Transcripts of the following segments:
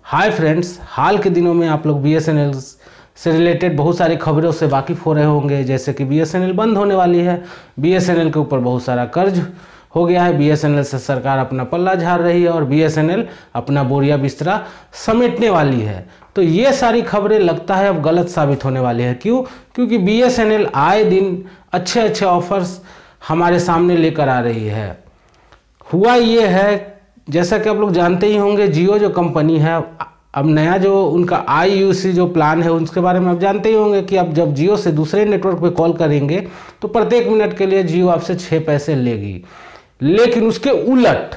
Hi friends, हाल के दिनों में आप लोग BSNL से रिलेटेड बहुत सारी खबरों से वाकिफ़ हो रहे होंगे। जैसे कि BSNL बंद होने वाली है, BSNL के ऊपर बहुत सारा कर्ज हो गया है, BSNL से सरकार अपना पल्ला झाड़ रही है और BSNL अपना बोरिया बिस्तरा समेटने वाली है। तो ये सारी खबरें लगता है अब गलत साबित होने वाली है। क्यों? क्योंकि BSNL आए दिन अच्छे अच्छे ऑफर्स हमारे सामने लेकर आ रही है। हुआ ये है, जैसा कि आप लोग जानते ही होंगे, जियो जो कंपनी है अब नया जो उनका IUC जो प्लान है उसके बारे में आप जानते ही होंगे कि आप जब जियो से दूसरे नेटवर्क पे कॉल करेंगे तो प्रत्येक मिनट के लिए जियो आपसे 6 पैसे लेगी। लेकिन उसके उलट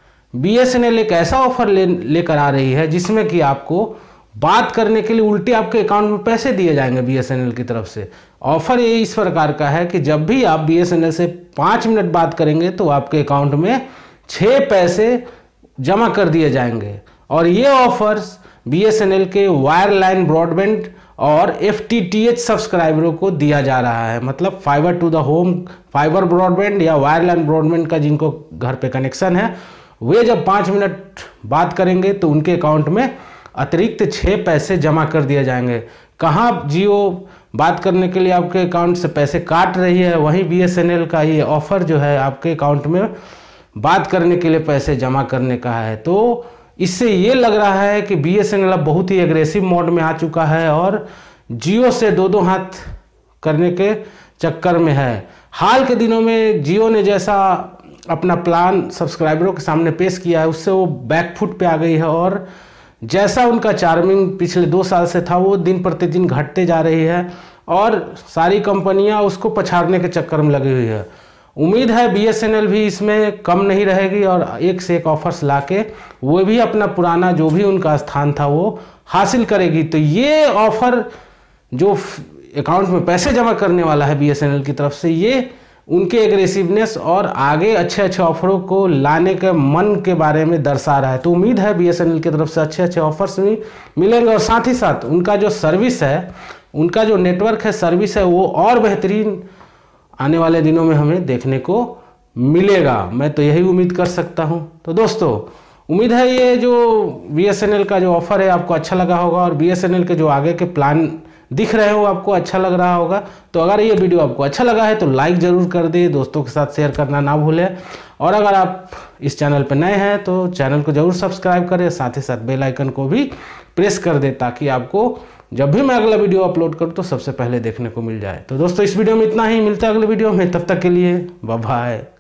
BSNL एक ऐसा ऑफर लेकर आ रही है जिसमें कि आपको बात करने के लिए उल्टे आपके अकाउंट में पैसे दिए जाएंगे BSNL की तरफ से। ऑफर ये इस प्रकार का है कि जब भी आप BSNL से 5 मिनट बात करेंगे तो आपके अकाउंट में 6 पैसे जमा कर दिए जाएंगे। और ये ऑफर्स BSNL के वायरलाइन ब्रॉडबैंड और FTTH सब्सक्राइबरों को दिया जा रहा है। मतलब fibre to the home, fibre broadband या वायरलाइन ब्रॉडबैंड का जिनको घर पे कनेक्शन है, वे जब 5 मिनट बात करेंगे तो उनके अकाउंट में अतिरिक्त 6 पैसे जमा कर दिए जाएंगे। कहाँ जियो बात करने के लिए आपके अकाउंट से पैसे काट रही है, वहीं BSNL का ये ऑफर जो है आपके अकाउंट में बात करने के लिए पैसे जमा करने का है। तो इससे ये लग रहा है कि BSNL अब बहुत ही एग्रेसिव मोड में आ चुका है और जियो से दो हाथ करने के चक्कर में है। हाल के दिनों में जियो ने जैसा अपना प्लान सब्सक्राइबरों के सामने पेश किया है उससे वो बैकफुट पे आ गई है और जैसा उनका चार्मिंग पिछले 2 साल से था वो दिन प्रतिदिन घटते जा रही है और सारी कंपनियां उसको पछाड़ने के चक्कर में लगी हुई है। उम्मीद है BSNL भी इसमें कम नहीं रहेगी और एक से एक ऑफर्स लाके वो भी अपना पुराना जो भी उनका स्थान था वो हासिल करेगी। तो ये ऑफर जो अकाउंट में पैसे जमा करने वाला है BSNL की तरफ से, ये उनके एग्रेसिवनेस और आगे अच्छे अच्छे ऑफरों को लाने के मन के बारे में दर्शा रहा है। तो उम्मीद है BSNL की तरफ से अच्छे अच्छे ऑफर्स भी मिलेंगे और साथ ही साथ उनका जो सर्विस है, उनका जो नेटवर्क है, सर्विस है, वो और बेहतरीन आने वाले दिनों में हमें देखने को मिलेगा। मैं तो यही उम्मीद कर सकता हूं। तो दोस्तों, उम्मीद है ये जो BSNL का जो ऑफ़र है आपको अच्छा लगा होगा और BSNL के जो आगे के प्लान दिख रहे हो आपको अच्छा लग रहा होगा। तो अगर ये वीडियो आपको अच्छा लगा है तो लाइक ज़रूर कर दे, दोस्तों के साथ शेयर करना ना भूलें। और अगर आप इस चैनल पर नए हैं तो चैनल को ज़रूर सब्सक्राइब करें, साथ ही साथ बेल आइकन को भी प्रेस कर दे ताकि आपको जब भी मैं अगला वीडियो अपलोड करूँ तो सबसे पहले देखने को मिल जाए। तो दोस्तों, इस वीडियो में इतना ही, मिलता है अगले वीडियो में, तब तक के लिए बाय बाय।